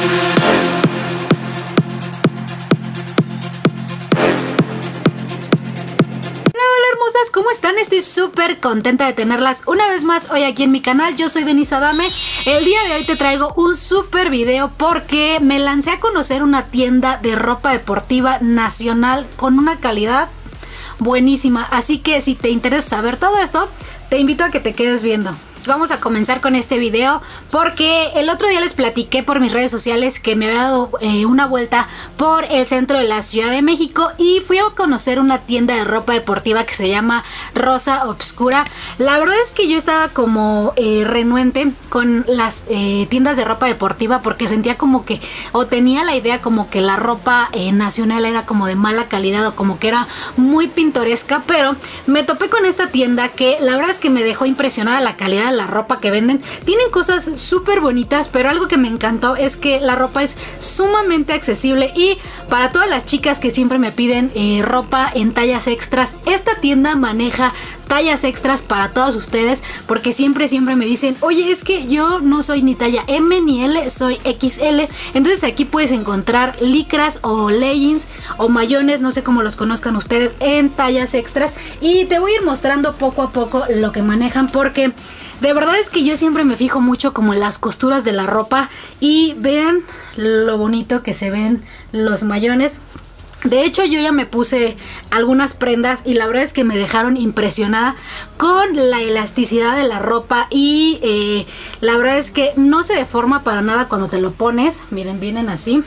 ¿Cómo están? Estoy súper contenta de tenerlas una vez más hoy aquí en mi canal. Yo soy Denise Adame. El día de hoy te traigo un súper video porque me lancé a conocer una tienda de ropa deportiva nacional con una calidad buenísima. Así que si te interesa saber todo esto, te invito a que te quedes viendo. Vamos a comenzar con este video porque el otro día les platiqué por mis redes sociales que me había dado una vuelta por el centro de la Ciudad de México y fui a conocer una tienda de ropa deportiva que se llama Rosa Obscura. La verdad es que yo estaba como renuente con las tiendas de ropa deportiva porque sentía como que, o tenía la idea como que la ropa nacional era como de mala calidad o como que era muy pintoresca, pero me topé con esta tienda que la verdad es que me dejó impresionada la calidad de la ropa que venden. Tienen cosas súper bonitas, pero algo que me encantó es que la ropa es sumamente accesible y para todas las chicas que siempre me piden ropa en tallas extras, esta tienda maneja tallas extras para todos ustedes porque siempre me dicen, oye, es que yo no soy ni talla M ni L, soy XL. Entonces aquí puedes encontrar licras o leggings o mayones, no sé cómo los conozcan ustedes, en tallas extras, y te voy a ir mostrando poco a poco lo que manejan porque de verdad es que yo siempre me fijo mucho como en las costuras de la ropa y vean lo bonito que se ven los mayones. De hecho yo ya me puse algunas prendas y la verdad es que me dejaron impresionada con la elasticidad de la ropa y la verdad es que no se deforma para nada cuando te lo pones. Miren, vienen así.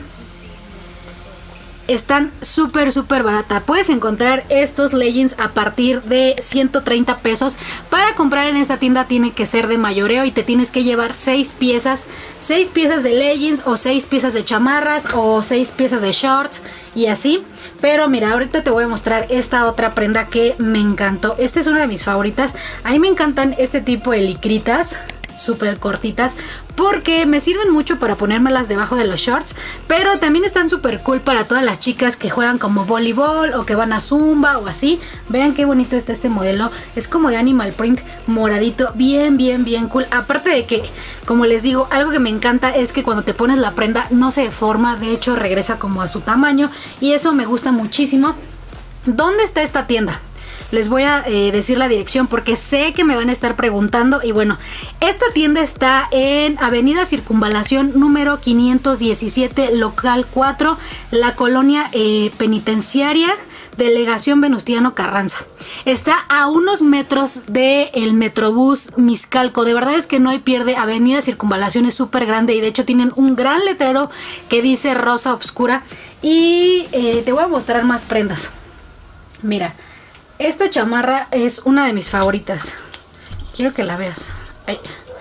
Están súper barata. Puedes encontrar estos leggings a partir de 130 pesos. Para comprar en esta tienda tiene que ser de mayoreo y te tienes que llevar 6 piezas de leggings o 6 piezas de chamarras o 6 piezas de shorts y así. Pero mira, ahorita te voy a mostrar esta otra prenda que me encantó. Esta es una de mis favoritas. A mí me encantan este tipo de licritas súper cortitas porque me sirven mucho para ponérmelas debajo de los shorts, pero también están súper cool para todas las chicas que juegan como voleibol o que van a zumba o así. Vean qué bonito está este modelo, es como de animal print moradito, bien cool. Aparte de que, como les digo, algo que me encanta es que cuando te pones la prenda no se deforma, de hecho regresa como a su tamaño y eso me gusta muchísimo. ¿Dónde está esta tienda? Les voy a decir la dirección porque sé que me van a estar preguntando. Y bueno, esta tienda está en Avenida Circunvalación número 517, local 4, la colonia penitenciaria, Delegación Venustiano Carranza. Está a unos metros del Metrobús Miscalco. De verdad es que no hay pierde. Avenida Circunvalación es súper grande y de hecho tienen un gran letrero que dice Rosa Obscura. Y te voy a mostrar más prendas. Mira, esta chamarra es una de mis favoritas. Quiero que la veas. Ay,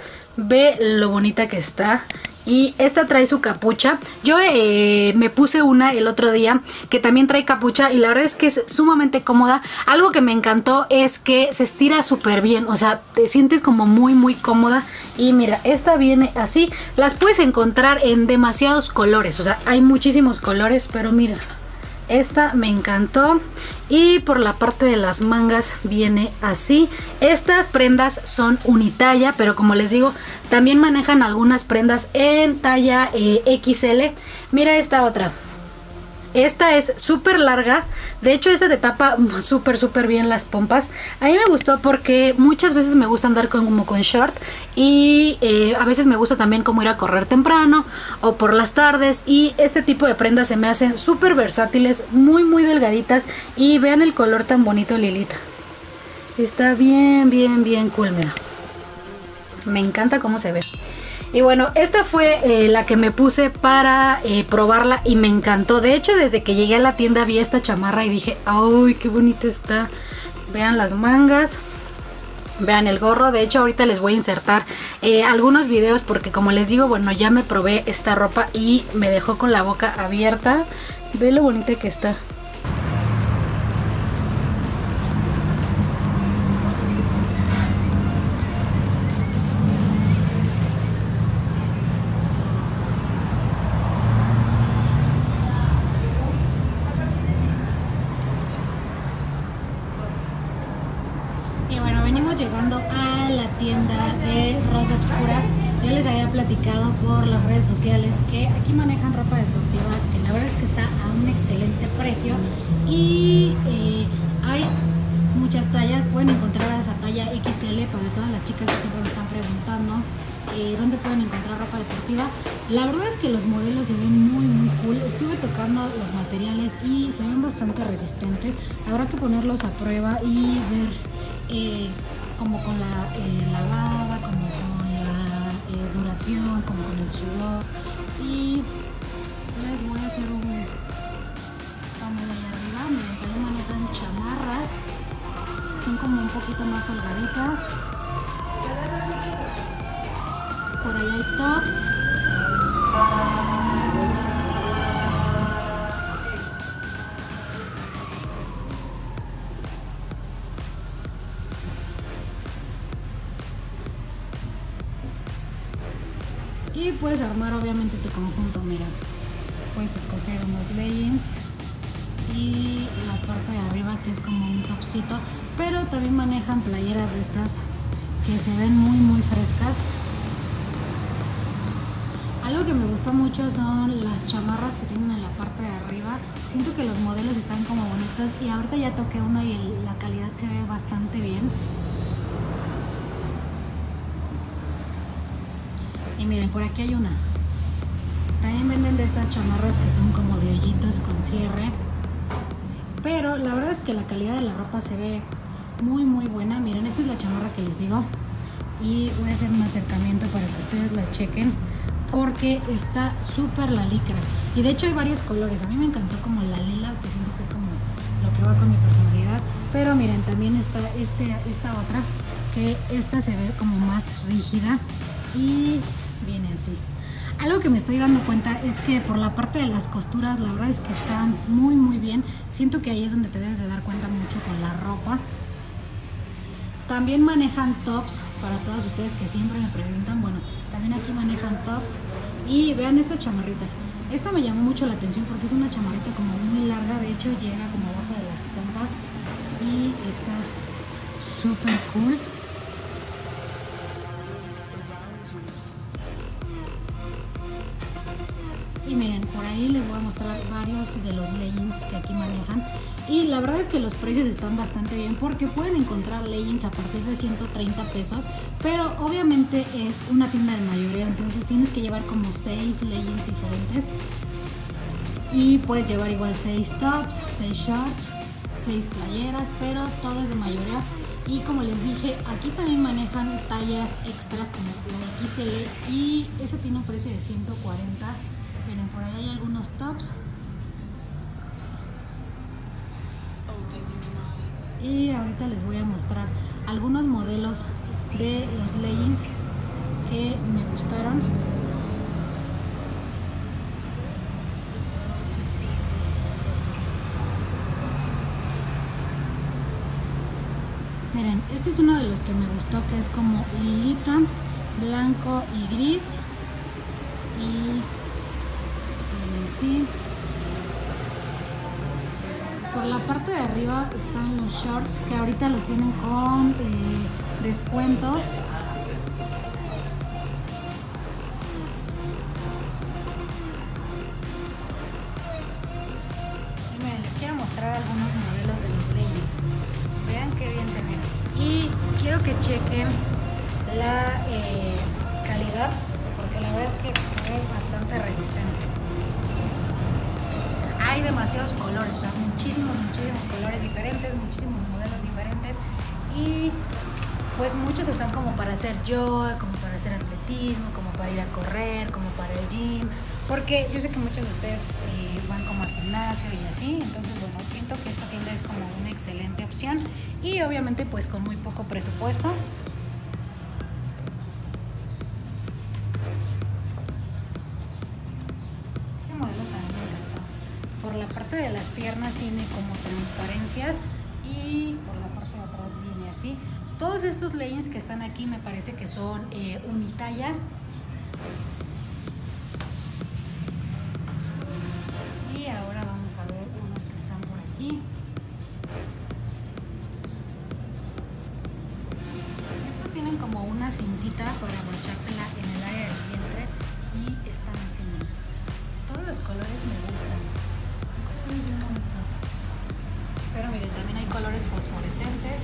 ve lo bonita que está. Y esta trae su capucha. Yo me puse una el otro día que también trae capucha y la verdad es que es sumamente cómoda. Algo que me encantó es que se estira súper bien. O sea, te sientes como muy cómoda. Y mira, esta viene así. Las puedes encontrar en demasiados colores. O sea, hay muchísimos colores, pero mira, esta me encantó. Y por la parte de las mangas viene así. Estas prendas son unitalla, pero como les digo, también manejan algunas prendas en talla XL. Mira esta otra. Esta es súper larga. De hecho esta te tapa súper bien las pompas. A mí me gustó porque muchas veces me gusta andar como con short. Y a veces me gusta también como ir a correr temprano o por las tardes. Y este tipo de prendas se me hacen súper versátiles, muy delgaditas. Y vean el color tan bonito lilita. Está bien cool, mira. Me encanta cómo se ve. Y bueno, esta fue la que me puse para probarla y me encantó. De hecho, desde que llegué a la tienda vi esta chamarra y dije, ¡ay, qué bonita está! Vean las mangas, vean el gorro. De hecho, ahorita les voy a insertar algunos videos porque, como les digo, bueno, ya me probé esta ropa y me dejó con la boca abierta. Ve lo bonita que está. Venimos llegando a la tienda de Rosa Obscura Yo les había platicado por las redes sociales que aquí manejan ropa deportiva, que la verdad es que está a un excelente precio y hay muchas tallas. Pueden encontrar esa talla XL para todas las chicas que siempre me están preguntando dónde pueden encontrar ropa deportiva. La verdad es que los modelos se ven muy cool. Estuve tocando los materiales y se ven bastante resistentes. Habrá que ponerlos a prueba y ver como con la lavada, como con la duración, como con el sudor. Y les voy a hacer un panel ahí arriba. Miren, también manejan chamarras, son como un poquito más holgaditas. Por ahí hay tops. Y puedes armar obviamente tu conjunto, mira. Puedes escoger unos leggings y la parte de arriba que es como un topcito, pero también manejan playeras de estas que se ven muy frescas. Algo que me gusta mucho son las chamarras que tienen en la parte de arriba. Siento que los modelos están como bonitos y ahorita ya toqué uno y la calidad se ve bastante bien. Y miren, por aquí hay una. También venden de estas chamarras que son como de hoyitos con cierre. Pero la verdad es que la calidad de la ropa se ve muy buena. Miren, esta es la chamarra que les digo. Y voy a hacer un acercamiento para que ustedes la chequen, porque está súper la licra. Y de hecho hay varios colores. A mí me encantó como la lila, que siento que es como lo que va con mi personalidad. Pero miren, también está esta otra, que esta se ve como más rígida y viene así. Algo que me estoy dando cuenta es que por la parte de las costuras, la verdad es que están muy bien. Siento que ahí es donde te debes de dar cuenta mucho con la ropa. También manejan tops para todas ustedes que siempre me preguntan. Bueno, también aquí manejan tops. Y vean estas chamarritas. Esta me llamó mucho la atención porque es una chamarrita como muy larga. De hecho llega como abajo de las pompas y está súper cool. Y miren, por ahí les voy a mostrar varios de los leggings que aquí manejan. Y la verdad es que los precios están bastante bien porque pueden encontrar leggings a partir de 130 pesos. Pero obviamente es una tienda de mayoreo, entonces tienes que llevar como 6 leggings diferentes. Y puedes llevar igual 6 tops, 6 shorts, 6 playeras, pero todo es de mayoreo. Y como les dije, aquí también manejan tallas extras como la XL y ese tiene un precio de 140. Miren, por ahí hay algunos tops. Y ahorita les voy a mostrar algunos modelos de los leggings que me gustaron. Miren, este es uno de los que me gustó, que es como lilita, blanco y gris. Y sí. Por la parte de arriba están los shorts que ahorita los tienen con descuentos. Y miren, les quiero mostrar algunos modelos de los leggings. Vean qué bien se ven. Y quiero que chequen la calidad, porque la verdad es que se ve bastante resistente. Hay demasiados colores, o sea, muchísimos colores diferentes, muchísimos modelos diferentes. Y pues muchos están como para hacer yoga, como para hacer atletismo, como para ir a correr, como para el gym. Porque yo sé que muchos de ustedes van como al gimnasio y así. Entonces, bueno, siento que esta tienda es como una excelente opción. Y obviamente pues con muy poco presupuesto. Este modelo también me encantó. Por la parte de las piernas tiene como transparencias y por la parte de atrás viene así. Todos estos leggings que están aquí me parece que son unitalla. Y ahora vamos a ver unos que están por aquí. Estos tienen como una cintita para abrochártela en el área decentes.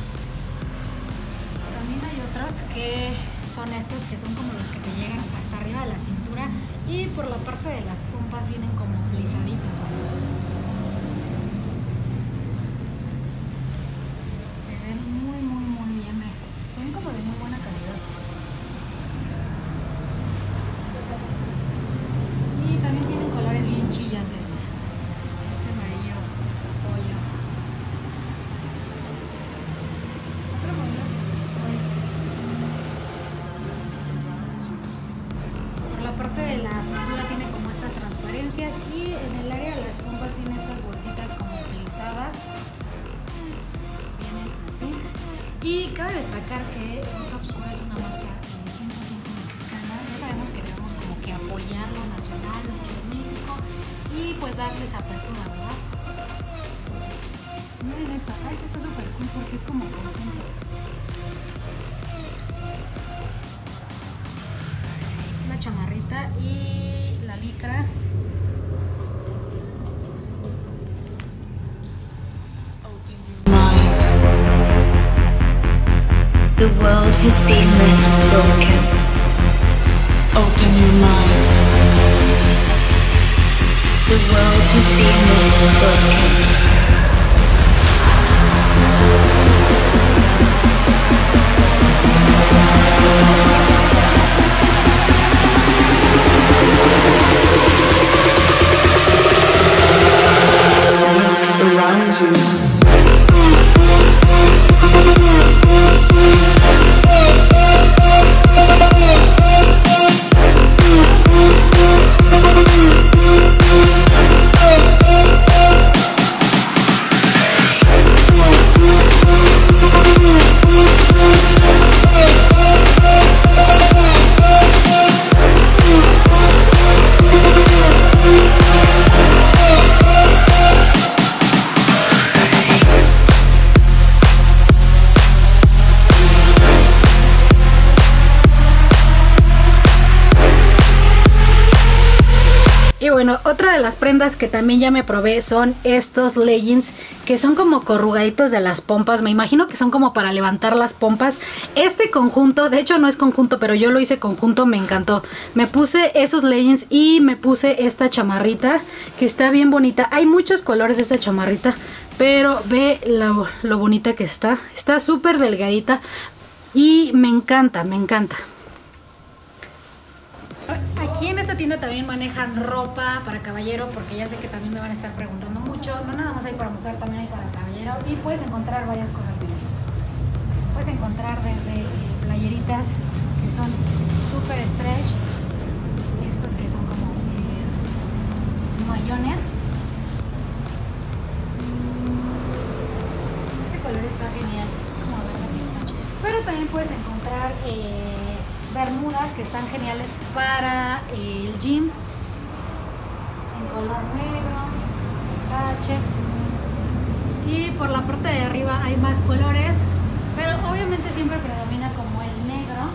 También hay otros que son estos, que son como los que te llegan hasta arriba de la cintura, y por la parte de las pompas vienen como plisaditos, ¿no? Se ven muy bien, se ven como de muy buena calidad. Y también tienen colores bien chillantes, ¿no? Este amarillo pollo. Otro modelo pues, por la parte de la cintura tiene como estas transparencias, y en el área de las pompas tiene estas bolsitas como plisadas. Vienen así. Y cabe destacar que Rosa Obscura es una marca 100% mexicana. Ya sabemos que debemos como que apoyar lo nacional, lo hecho en México, y pues darles apertura, ¿verdad? Miren esta, esta está súper cool porque es como conjunto. La chamarrita y la licra. The world has been left broken. Open your mind. The world has been left broken. Look around you. Y bueno, otra de las prendas que también ya me probé son estos leggings que son como corrugaditos de las pompas. Me imagino que son como para levantar las pompas. Este conjunto, de hecho no es conjunto, pero yo lo hice conjunto, me encantó. Me puse esos leggings y me puse esta chamarrita que está bien bonita. Hay muchos colores de esta chamarrita, pero ve lo bonita que está. Está súper delgadita y me encanta, me encanta. Aquí en esta tienda también manejan ropa para caballero, porque ya sé que también me van a estar preguntando mucho. No nada más hay para mujer, también hay para caballero, y puedes encontrar varias cosas. Mira, puedes encontrar desde playeritas que son súper stretch, estos que son como mayones. Este color está genial, es como verde pistache. Pero también puedes encontrar bermudas que están geniales para el gym, en color negro, pistache, y por la parte de arriba hay más colores, pero obviamente siempre predomina como el negro.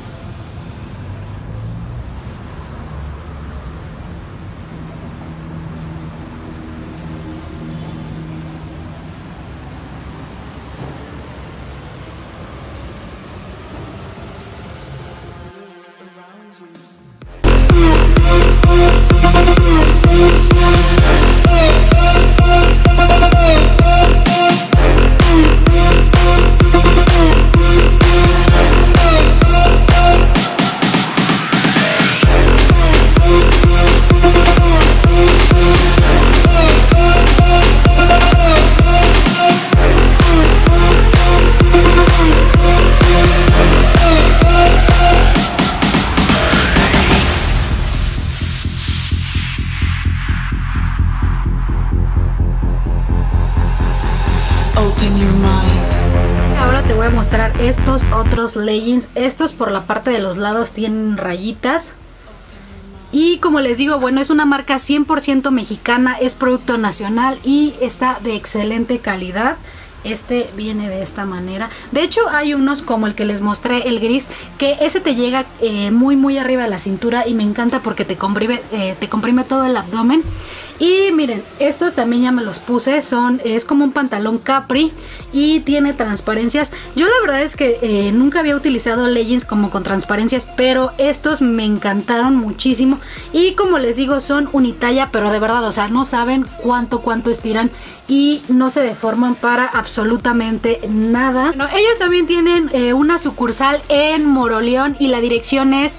Ahora te voy a mostrar estos otros leggings. Estos por la parte de los lados tienen rayitas. Y como les digo, bueno, es una marca 100% mexicana, es producto nacional y está de excelente calidad. Este viene de esta manera. De hecho hay unos como el que les mostré, el gris, que ese te llega muy arriba de la cintura y me encanta porque te comprime todo el abdomen. Y miren, estos también ya me los puse, es como un pantalón capri y tiene transparencias. Yo la verdad es que nunca había utilizado leggings como con transparencias, pero estos me encantaron muchísimo. Y como les digo, son unitalla, pero de verdad, o sea, no saben cuánto estiran y no se deforman para absolutamente nada. Bueno, ellos también tienen una sucursal en Moroleón y la dirección es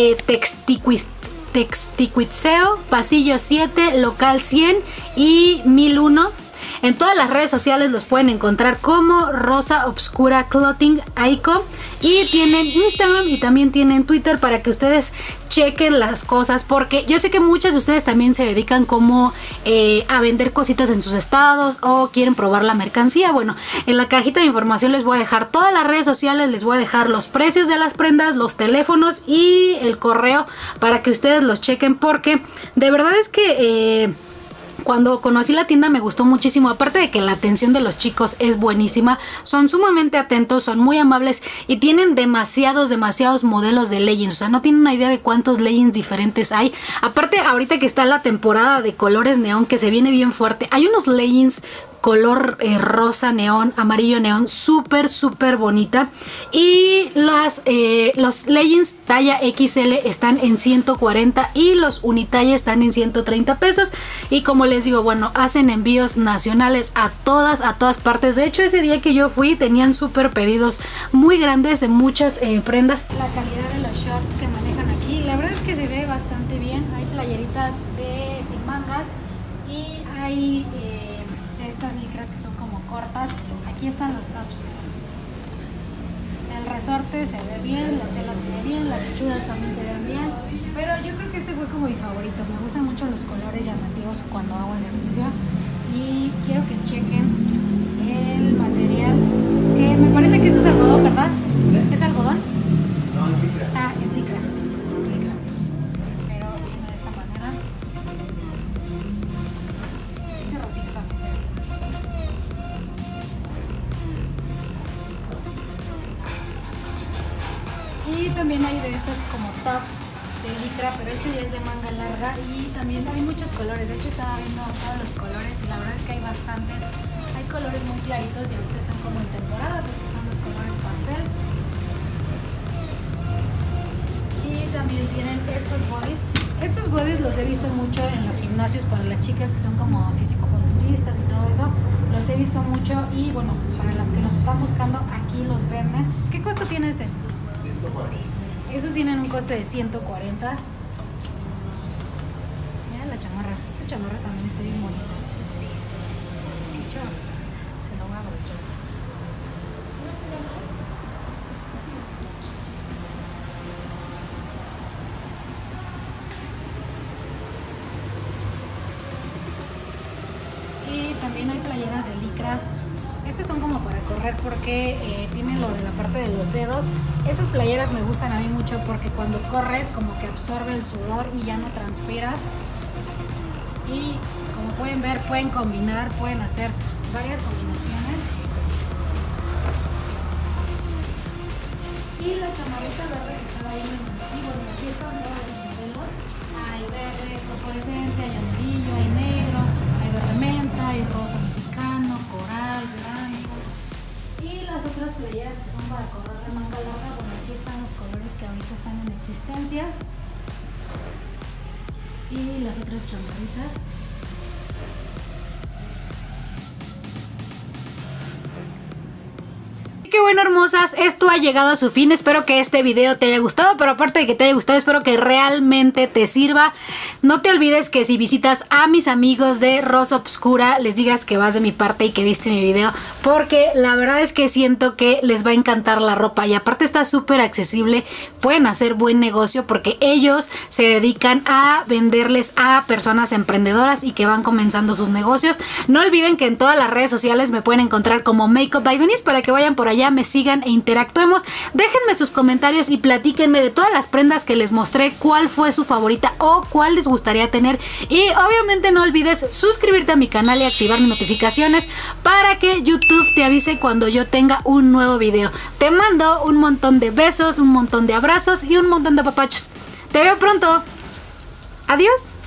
Texticuitseo, pasillo 7, local 100 y 1001. En todas las redes sociales los pueden encontrar como Rosa Obscura Clothing Icon, y tienen Instagram y también tienen Twitter para que ustedes chequen las cosas, porque yo sé que muchas de ustedes también se dedican como a vender cositas en sus estados o quieren probar la mercancía. Bueno, en la cajita de información les voy a dejar todas las redes sociales, les voy a dejar los precios de las prendas, los teléfonos y el correo para que ustedes los chequen, porque de verdad es que cuando conocí la tienda me gustó muchísimo. Aparte de que la atención de los chicos es buenísima, son sumamente atentos, son muy amables y tienen demasiados modelos de leggings. O sea, no tienen una idea de cuántos leggings diferentes hay. Aparte, ahorita que está la temporada de colores neón que se viene bien fuerte, hay unos leggings color rosa neón, amarillo neón, súper bonita. Y los leggings talla XL están en 140 y los unitalla están en 130 pesos. Y como les digo, bueno, hacen envíos nacionales a todas partes. De hecho, ese día que yo fui tenían súper pedidos muy grandes de muchas prendas. La calidad de los shorts que manejan aquí, la verdad es que se ve bastante bien. Hay playeritas sin mangas y hay estas licras que son como cortas. Aquí están los tops. El resorte se ve bien, la tela se ve bien, las hechuras también se ven bien, pero yo creo que este fue como mi favorito. Me gustan mucho los colores llamativos cuando hago ejercicio y quiero que chequen el material, que me parece que este es algodón, ¿verdad? ¿Es algodón? No, es licra. Ah, es licra. Pero viene de esta manera. Este rosito también se ve. Y también hay de estas como tops de licra, pero este ya es de manga larga y también hay muchos colores. De hecho estaba viendo todos los colores y la verdad es que hay bastantes. Hay colores muy claritos y ahorita están como en temporada porque son los colores pastel. Y también tienen estos bodies. Estos bodies los he visto mucho en los gimnasios para las chicas que son como fisicoculturistas y todo eso. Los he visto mucho y bueno, para las que los están buscando, aquí los venden. ¿Qué costo tiene este? 140. Estos tienen un coste de 140. Mira la chamarra. Esta chamarra también está bien bonita. De hecho, se lo voy a aprovechar. Y también hay playeras de licra. Estas son como para correr porque tienen lo de la parte de los dedos. Estas playeras me gustan a mí mucho porque cuando corres como que absorbe el sudor y ya no transpiras. Y como pueden ver, pueden combinar, pueden hacer varias combinaciones. Y la chamarrita verde que estaba ahí en el bueno, aquí están todos los modelos. Hay verde fosforescente, hay amarillo, hay negro, hay verde menta, hay rosa mexicano, coral, blanco. Y las otras playeras que son para correr de manga larga, bueno, aquí están los colores que ahorita están en existencia. Y las otras chamarritas. Qué bueno, hermosas, esto ha llegado a su fin. Espero que este video te haya gustado, pero aparte de que te haya gustado, espero que realmente te sirva. No te olvides que si visitas a mis amigos de Rosa Obscura, les digas que vas de mi parte y que viste mi video, porque la verdad es que siento que les va a encantar la ropa y aparte está súper accesible. Pueden hacer buen negocio porque ellos se dedican a venderles a personas emprendedoras y que van comenzando sus negocios. No olviden que en todas las redes sociales me pueden encontrar como Makeup by Denise para que vayan por allá, me sigan e interactuemos. Déjenme sus comentarios y platíquenme de todas las prendas que les mostré, cuál fue su favorita o cuál les gustaría tener. Y obviamente no olvides suscribirte a mi canal y activar mis notificaciones para que YouTube te avise cuando yo tenga un nuevo video. Te mando un montón de besos, un montón de abrazos y un montón de papachos. Te veo pronto. Adiós.